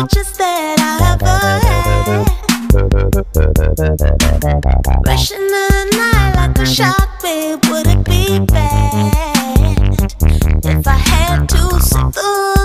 richest that I ever had. Rushing in the night like a shark, babe, would it be bad if I had to sit through